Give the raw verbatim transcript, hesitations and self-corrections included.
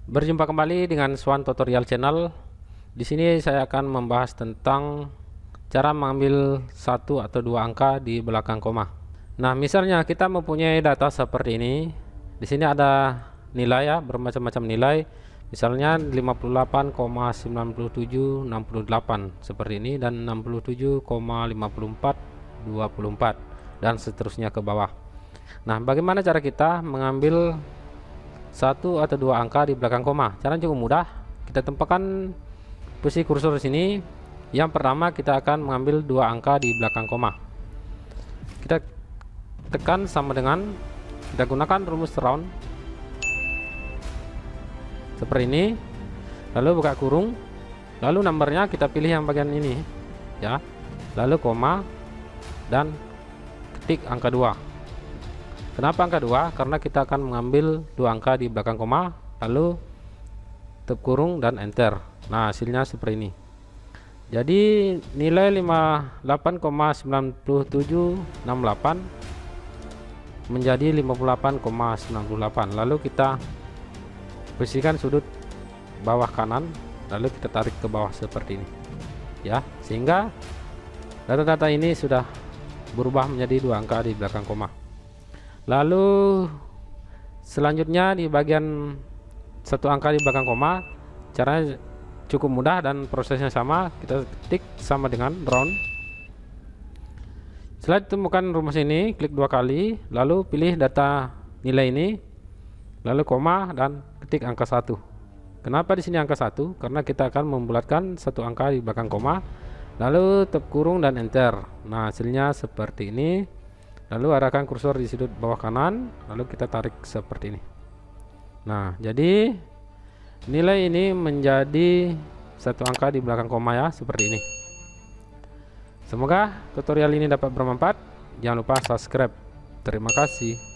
Berjumpa kembali dengan Swan Tutorial Channel. Di sini saya akan membahas tentang cara mengambil satu atau dua angka di belakang koma. Nah, misalnya kita mempunyai data seperti ini. Di sini ada nilai ya, bermacam-macam nilai. Misalnya lima puluh delapan koma sembilan tujuh enam delapan seperti ini, dan enam puluh tujuh koma lima empat dua empat, dan seterusnya ke bawah. Nah, bagaimana cara kita mengambil satu atau dua angka di belakang koma? Caranya cukup mudah. Kita tempatkan posisi kursor di sini. Yang pertama, kita akan mengambil dua angka di belakang koma. Kita tekan sama dengan, kita gunakan rumus round seperti ini, lalu buka kurung, lalu nomornya kita pilih yang bagian ini ya, lalu koma, dan ketik angka dua. Kenapa angka dua? Karena kita akan mengambil dua angka di belakang koma, lalu tutup kurung dan enter. Nah, hasilnya seperti ini. Jadi nilai lima puluh delapan koma sembilan tujuh enam delapan menjadi lima puluh delapan koma sembilan delapan. Lalu kita posisikan sudut bawah kanan, lalu kita tarik ke bawah seperti ini ya, sehingga data-data ini sudah berubah menjadi dua angka di belakang koma. Lalu selanjutnya di bagian satu angka di belakang koma, caranya cukup mudah dan prosesnya sama. Kita ketik sama dengan round. Setelah ditemukan rumus ini, klik dua kali, lalu pilih data nilai ini, lalu koma, dan ketik angka satu. Kenapa di sini angka satu? Karena kita akan membulatkan satu angka di belakang koma, lalu tutup kurung dan enter. Nah, hasilnya seperti ini. Lalu arahkan kursor di sudut bawah kanan, lalu kita tarik seperti ini. Nah, jadi nilai ini menjadi satu angka di belakang koma ya, seperti ini. Semoga tutorial ini dapat bermanfaat. Jangan lupa subscribe. Terima kasih.